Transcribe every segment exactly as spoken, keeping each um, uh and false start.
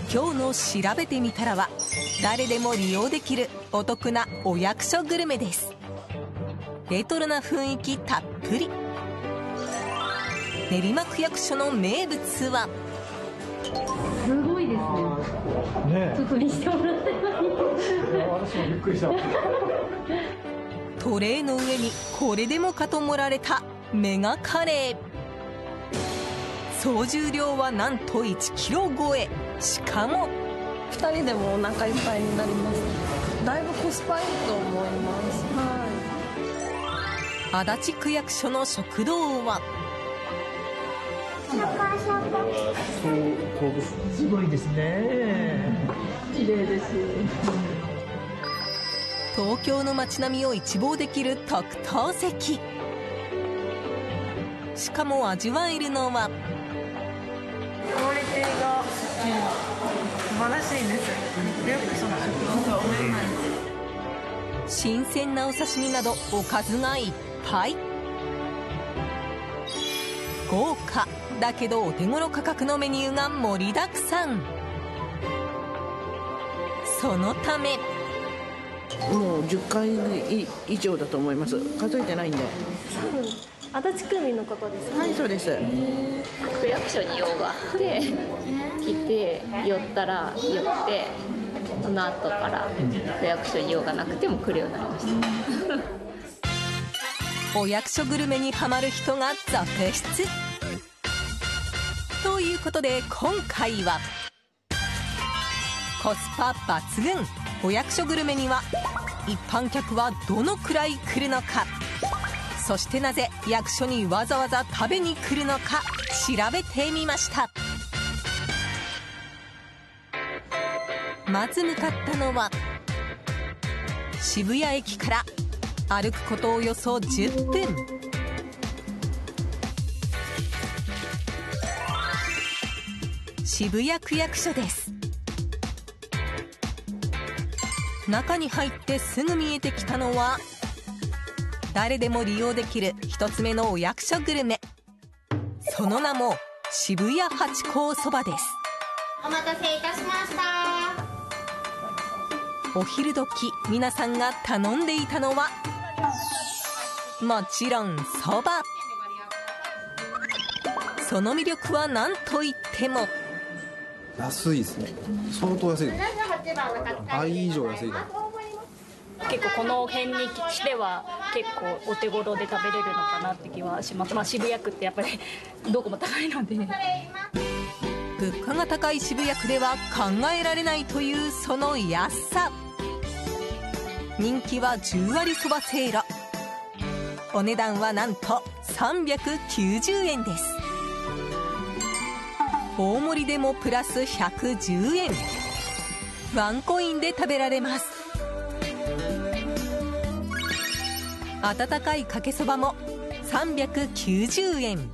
今日のしらべてみたらは誰でも利用できるお得なお役所グルメです。レトロな雰囲気たっぷり練馬区役所の名物はすごいですね。ね、ちょっと見せてもらってもいい？ 私もびっくりした。 トレーの上にこれでもかと盛られたメガカレー。総重量はなんといちキロ超え。しかもふたりでもお腹いっぱいになります。だいぶコスパいいと思います。 はい、足立区役所の食堂はすごいですね。 綺麗です。 東京の街並みを一望できる特等席。しかも味わえるのはクオリティが、うん、素晴らしいです。よくその食堂が思えない。 新鮮なお刺身などおかずがいっぱい。豪華だけどお手頃価格のメニューが盛りだくさん。そのためもうじゅっかい以上だと思います。数えてないんで。 足立区民の方ですか？ はい、そうです。 区役所に用があって来て寄ったら寄ってその後から区役所に用がなくても来るようになりました。 お役所グルメにハマる人が続出ということで、今回はコスパ抜群お役所グルメには一般客はどのくらい来るのか、そしてなぜ役所にわざわざ食べに来るのか調べてみました。まず向かったのは渋谷駅から歩くことおよそじゅっぷん、渋谷区役所です。中に入ってすぐ見えてきたのは誰でも利用できる一つ目のお役所グルメ、その名も渋谷八甲そばです。 お待たせいたしました。 お昼時皆さんが頼んでいたのはもちろんそば。その魅力は何といっても安いですね。相当安いです。倍以上安いから。 結構この辺にしては結構お手頃で食べれるのかなって気はします。まあ、渋谷区ってやっぱりどこも高いので。 物価が高い渋谷区では考えられないというその安さ。人気はじゅう割そばせいろ。お値段はなんとさんびゃくきゅうじゅうえんです。大盛りでもプラスひゃくじゅうえん。ワンコインで食べられます。温かいかけそばもさんびゃくきゅうじゅうえん。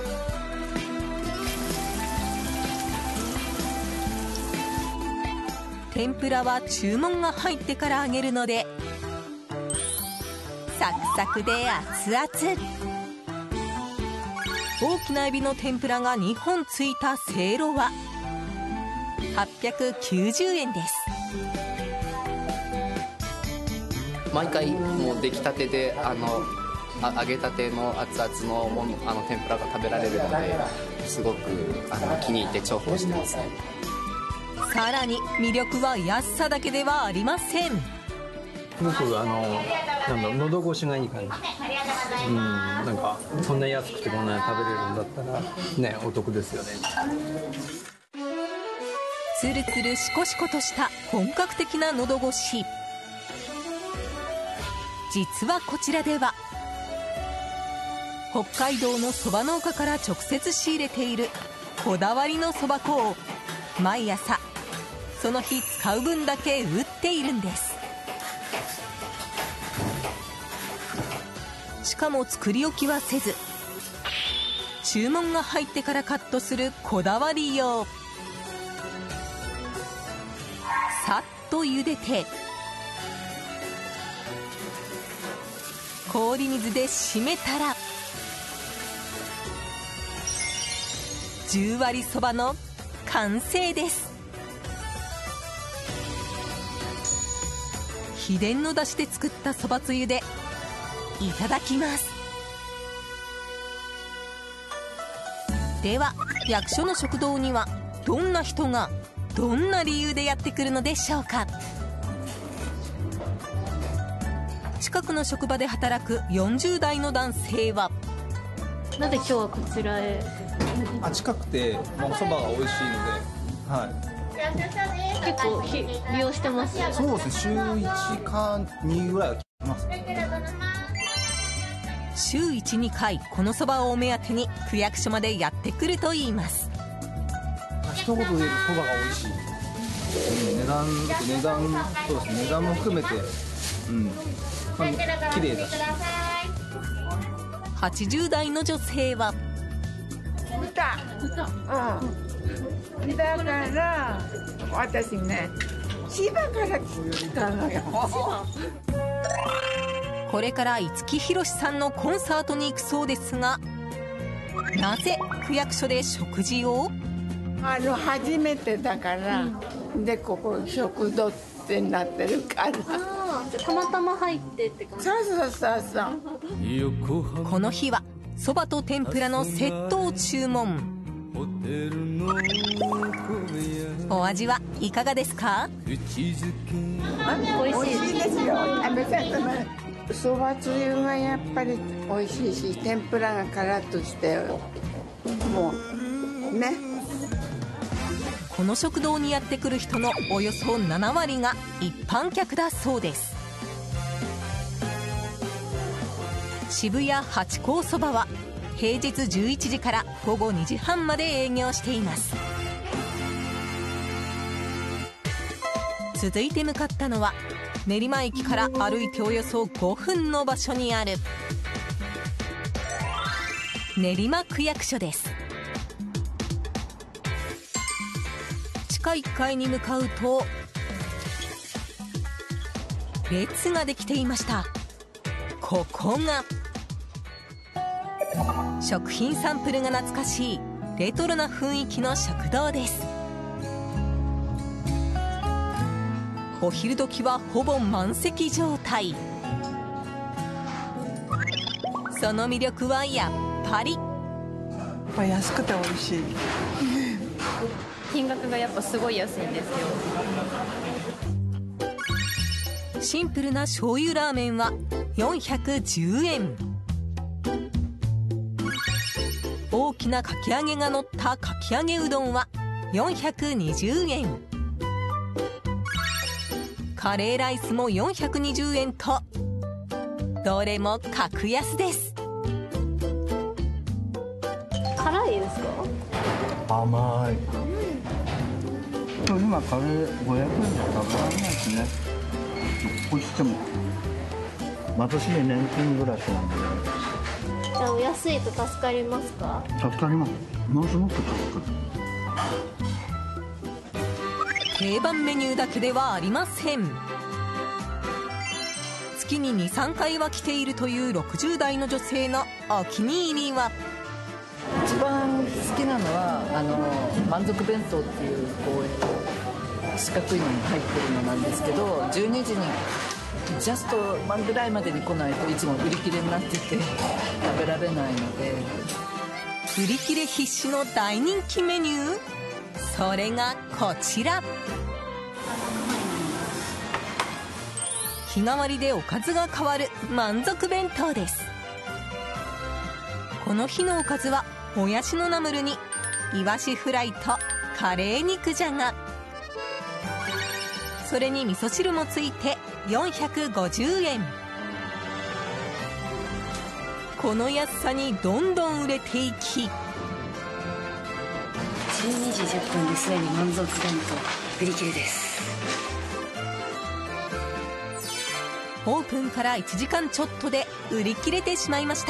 天ぷらは注文が入ってから揚げるのでサクサクで熱々。大きなエビの天ぷらがにほんついたせいろははっぴゃくきゅうじゅうえんです。 毎回もう出来たてであのあ揚げたての熱々のものあの天ぷらが食べられるのですごくあの気に入って重宝してますね。 さらに魅力は安さだけではありません。 すごくあのなんだ喉越しがいい感じ。うん、なんかこんな安くてこんなに食べれるんだったらね、お得ですよね。 つるつるしこしことした本格的な喉越し。実はこちらでは北海道のそば農家から直接仕入れているこだわりのそば粉を毎朝その日使う分だけ打っているんです。しかも作り置きはせず注文が入ってからカットするこだわりよう。さっと茹でて氷水で締めたらじゅう割そばの完成です。 秘伝の出汁で作ったそばつゆでいただきます。では、役所の食堂にはどんな人がどんな理由でやってくるのでしょうか。近くの職場で働くよんじゅう代の男性は、 なぜ今日はこちらへ？ あ、近くて、まあ、お蕎麦が美味しいので、はい、 結構ひ利用してます。 そうですね、週いちかにぐらいは来ます。 週いち、にかいこのそばをお目当てに区役所までやってくるといいます。 一言で言うとそばが美味しい、うん、値段値段そうですね、値段も含めて、うん、まあ、綺麗だし。 はちじゅう代の女性は、 見た、うん、だから私ね、千葉から来たのよ。 これから五木ひろしさんのコンサートに行くそうですが、なぜ区役所で食事を？ あの初めてだから、うん、でここ食堂ってなってるから。 たまたま入ってって感じ。 そうそうそうそう。 この日はそばと天ぷらのセットを注文。お味はいかがですか？ 美味しいですよ。あのそばつゆがやっぱり美味しいし、天ぷらがカラッとしてもうね。 この食堂にやってくる人のおよそなな割が一般客だそうです。渋谷ハチ公そばは平日じゅういちじから午後にじはんまで営業しています。続いて向かったのは練馬駅から歩いておよそごふんの場所にある練馬区役所です。地下いっかいに向かうと列ができていました。ここが食品サンプルが懐かしいレトロな雰囲気の食堂です。お昼時はほぼ満席状態。その魅力はやっぱり安くて美味しい。 金額がやっぱすごい安いんですよ。 シンプルな醤油ラーメンはよんひゃくじゅうえん。大きなかき揚げが乗ったかき揚げうどんはよんひゃくにじゅうえん。カレーライスもよんひゃくにじゅうえんとどれも格安です。 辛いですか？ 甘い。今カレーごひゃくえんじゃ食べられないですね。どうしても私ね、年金暮らしなんで。 じゃあお安いと助かりますか？ 助かります。ものすごく助かる。 定番メニューだけではありません。月にに、さんかいは来ているというろくじゅう代の女性のお気に入りは、 一番好きなのはあの満足弁当っていうこう四角いのに入ってるのなんですけど、じゅうにじにジャストマンぐらいまでに来ないといつも売り切れになってて食べられないので、 売り切れ必至の大人気メニュー、それがこちら。日替わりでおかずが変わる満足弁当です。この日のおかずはもやしのナムルにイワシフライとカレー肉じゃが、それに味噌汁もついてよんひゃくごじゅうえん。この安さにどんどん売れていき、 じゅうにじじゅっぷんですでに満足弁当売り切れです。 オープンからいちじかんちょっとで売り切れてしまいました。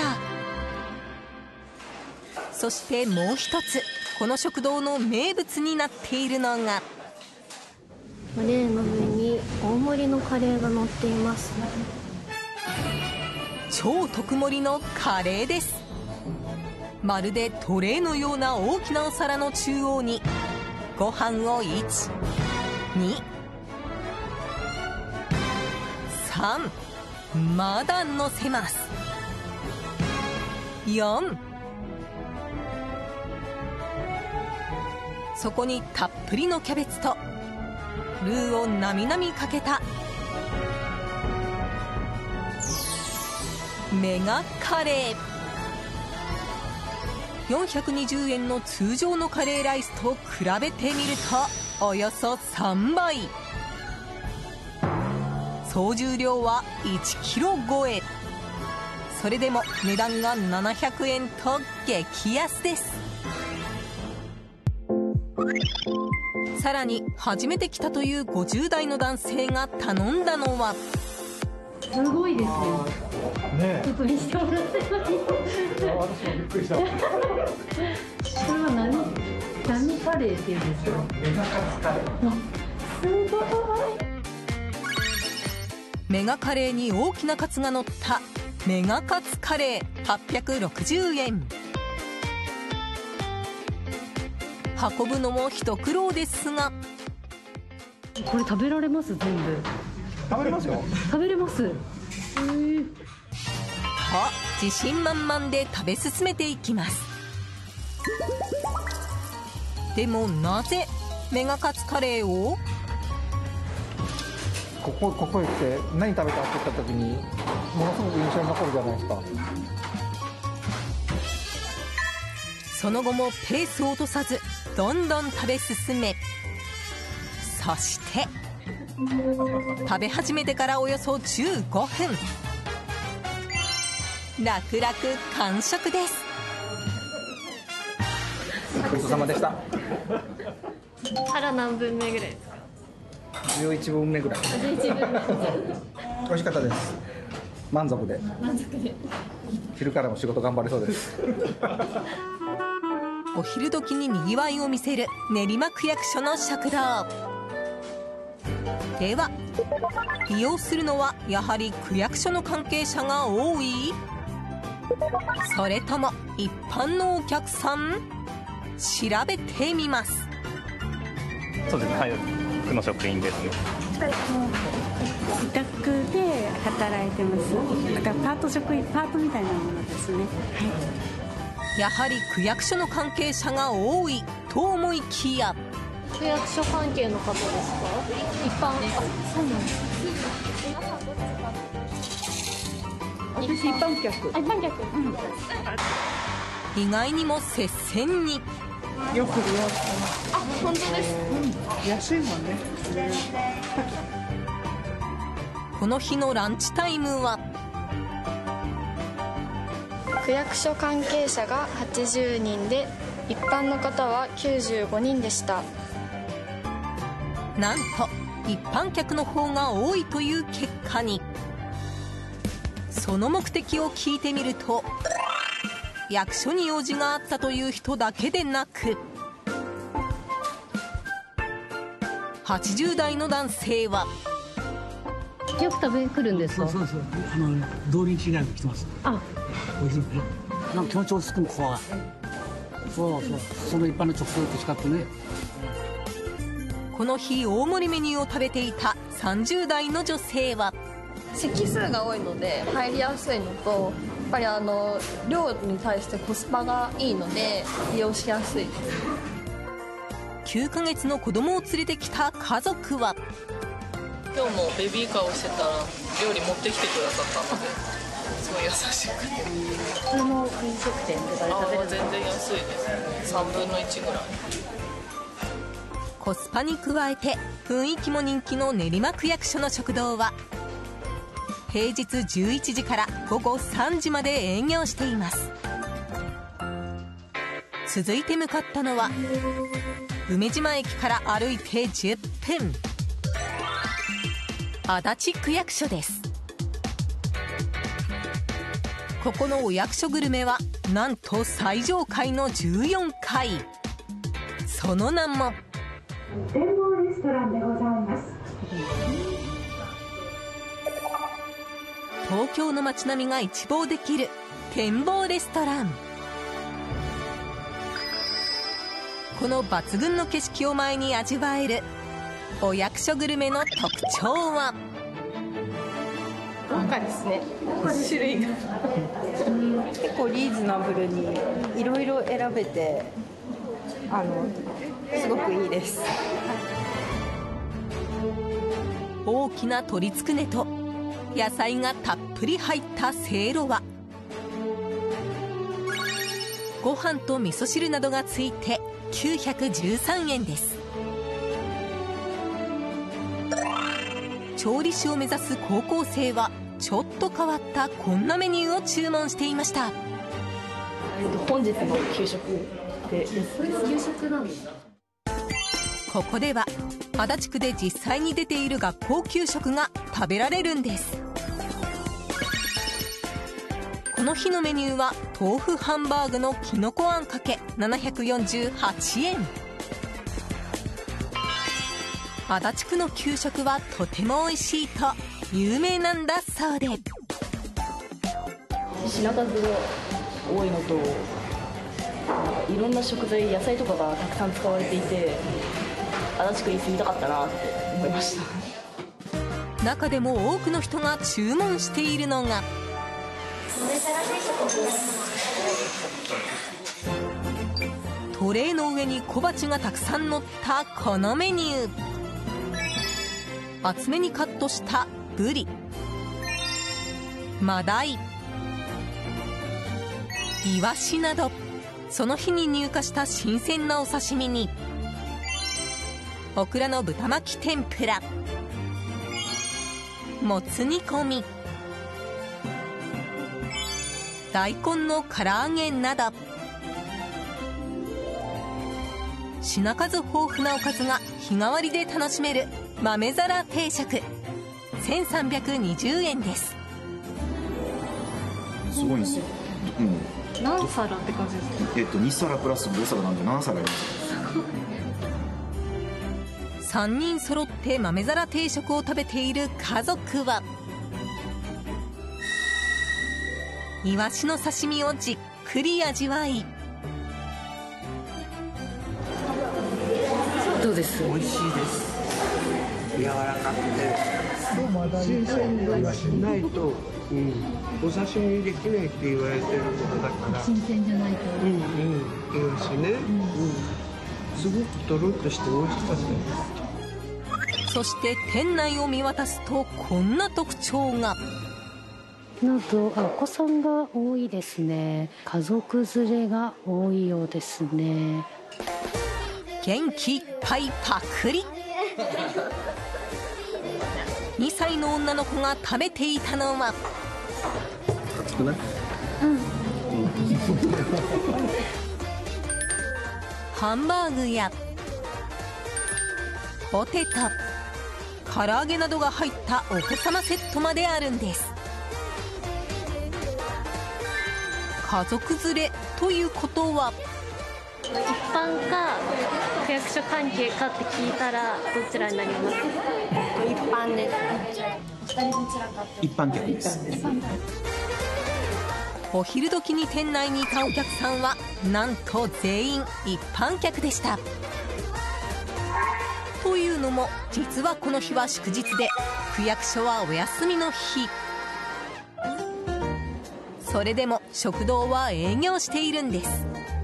そしてもう一つ、この食堂の名物になっているのが、 トレーの上に大盛りのカレーが乗っています。 超特盛りのカレーです。まるでトレーのような大きなお皿の中央にご飯をいち、に、 さん、まだ乗せます。よん、そこにたっぷりのキャベツとルーをなみなみかけたメガカレー。よんひゃくにじゅうえんの通常のカレーライスと比べてみるとおよそさんばい。総重量はいちキロ超え。それでも値段がななひゃくえんと激安です。さらに初めて来たというごじゅう代の男性が頼んだのは、 すごいですね。ちょっと見せてもらってもいいですか？私もびっくりした。これは何何カレーっていうんですか？メガカツカレー。すごい。 メガカレーに大きなカツが乗ったメガカツカレーはっぴゃくろくじゅうえん。運ぶのも一苦労ですが、 これ食べられます？全部食べれますよ。 食べれます。へー。 と自信満々で食べ進めていきます。でもなぜメガカツカレーを？ ここここへ来て何食べたって言った時にものすごく印象に残るじゃないですか。 その後もペースを落とさずどんどん食べ進め、そして食べ始めてからおよそじゅうごふん、楽々完食です。 ごちそうさまでした。 腹何分目ぐらいですか？ じゅういちぶんめぐらい。 じゅういちぶんめ。 美味しかったです。満足で。 満足で。 昼からも仕事頑張れそうです。 お昼時ににぎわいを見せる練馬区役所の食堂では、利用するのはやはり区役所の関係者が多い？それとも一般のお客さん？調べてみます。 そうですね、はい、区の職員です。 自宅で働いてます。だからパート職員、パートみたいなものですね。はい。 やはり区役所の関係者が多いと思いきや、 区役所関係の方ですか？一般。あ、そうなんです。 私一般客。 一般客。 意外にも接戦に。 よく利用してます。 あ、本当です。 うん、安いもんね。 この日のランチタイムは、 区役所関係者がはちじゅうにんで一般の方はきゅうじゅうごにんでした。 なんと一般客の方が多いという結果に。その目的を聞いてみると、役所に用事があったという人だけでなく、はちじゅう代の男性は、 よく食べに来るんですか？ そうそうそう、あの同輪違いが来てます。 あ、 おいしいね。なんか気持ち落ち着くの、ここは。そうそう、その一般の直送と違ってね。 この日大盛りメニューを食べていたさんじゅう代の女性は、 席数が多いので入りやすいのと、やっぱりあの量に対してコスパがいいので利用しやすいです。 きゅうかげつの子供を連れてきた家族は、 今日もベビーカーをしてたら料理持ってきてくださったので、すごい優しくて。 普通の飲食店とかで食べるの？ 全然安いです。さんぶんのいちぐらい。 コスパに加えて雰囲気も人気の練馬区役所の食堂は、平日じゅういちじから午後さんじまで営業しています。続いて向かったのは、梅島駅から歩いてじゅっぷん、足立区役所です。ここのお役所グルメはなんと最上階のじゅうよんかい。その名も展望レストランでございます。 東京の街並みが一望できる展望レストラン。この抜群の景色を前に味わえるお役所グルメの特徴は、 豪華ですね。種類が結構リーズナブルにいろいろ選べて、あのすごくいいです。 大きな鶏つくねと野菜がたっぷり入ったせいろはご飯と味噌汁などがついてきゅうひゃくじゅうさんえんです。調理師を目指す高校生はちょっと変わったこんなメニューを注文していました。 本日の給食でこれ給食なんですか？ ここでは足立区で実際に出ている学校給食が食べられるんです。この日のメニューは豆腐ハンバーグのきのこあんかけななひゃくよんじゅうはちえん。足立区の給食はとても美味しいと有名なんだそうで、 品数が多いのといろんな食材、野菜とかがたくさん使われていて足立区に住みたかったなって思いました。 中でも多くの人が注文しているのがトレーの上に小鉢がたくさん乗ったこのメニュー。厚めにカットしたブリ、マダイ、イワシなどその日に入荷した新鮮なお刺身にオクラの豚巻き天ぷら、もつ煮込み、大根の唐揚げなど品数豊富なおかずが日替わりで楽しめる豆皿定食せんさんびゃくにじゅうえんです。 すごいんですよ。もう何皿って感じですか？ えっとに皿プラスご皿なんでなな皿あります。 さんにん揃って豆皿定食を食べている家族はイワシの刺身をじっくり味わい、 どうです？ 美味しいです。柔らかくて新鮮度がしないと、うん、お刺身できないって言われてることだから、 新鮮じゃないと、 うんうん、イワシね、うんうん、すごくとろっとして美味しかったです。 そして店内を見渡すとこんな特徴が。 なんとお子さんが多いですね。家族連れが多いようですね。 元気いっぱいパクリ。にさいの女の子が食べていたのは熱くない？ うん、 ハンバーグやポテト、唐揚げなどが入ったお子様セットまであるんです。家族連れということは一般か区役所関係かって聞いたらどちらになりますか？ 一般です。 一般客です。 お昼時に店内にいたお客さんはなんと全員一般客でした。というのも実はこの日は祝日で区役所はお休みの日。それでも食堂は営業しているんです。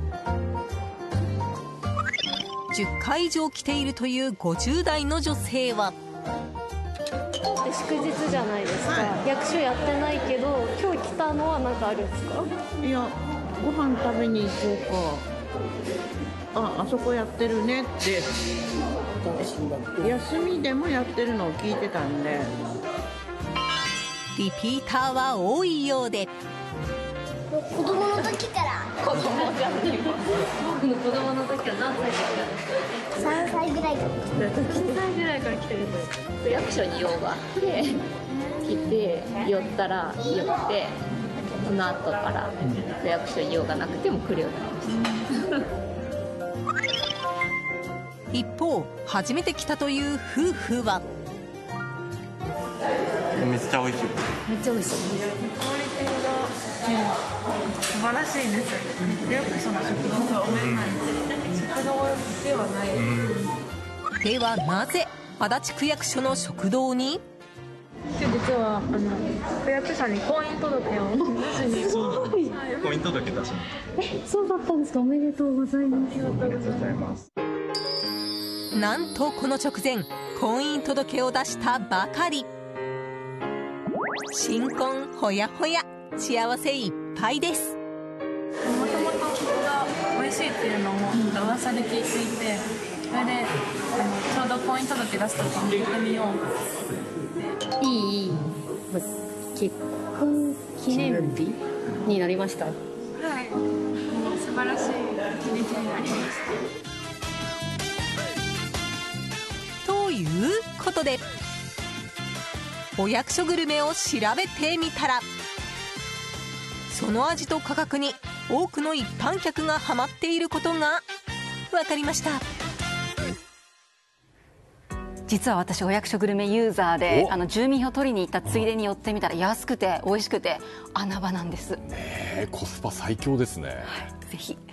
じゅっかい以上来ているというごじゅう代の女性は祝日じゃないですか、はい、役所やってないけど今日来たのは何かあるんですか？ いや、ご飯食べに行こうか、あ、あそこやってるねって休みでもやってるのを聞いてたんで、 リピーターは多いようで、 子供の時から子供じゃねえわ子供の時は何歳からさんさいぐらいからさんさいぐらいから来てるんです。区役所に用があって来て寄ったら寄ってその後から区役所に用がなくても来るようになりました一方初めて来たという夫婦はめっちゃ美味しい。 めっちゃ美味しい。 クオリティが素晴らしいです。区役所の食堂は食堂ではない。 ではなぜ足立区役所の食堂に？ 今日出実はあの区役所に婚姻届を出しに婚姻届出しにえ、そうだったんですか。おめでとうございます。 ありがとうございます。 なんとこの直前婚姻届を出したばかり。新婚ほやほや、幸せいっぱいです。 もともとここが美味しいっていうのを噂で聞いていて、それであのちょうど婚姻届出すときに行ってみよう。 いい結婚記念日になりました。 はい、もう素晴らしい一日になりました。 ということでお役所グルメを調べてみたら、その味と価格に多くの一般客がハマっていることが分かりました。 実は私お役所グルメユーザーで、あの住民票取りに行ったついでに寄ってみたら安くて美味しくて穴場なんです。 ね、コスパ最強ですね。 はい、ぜひ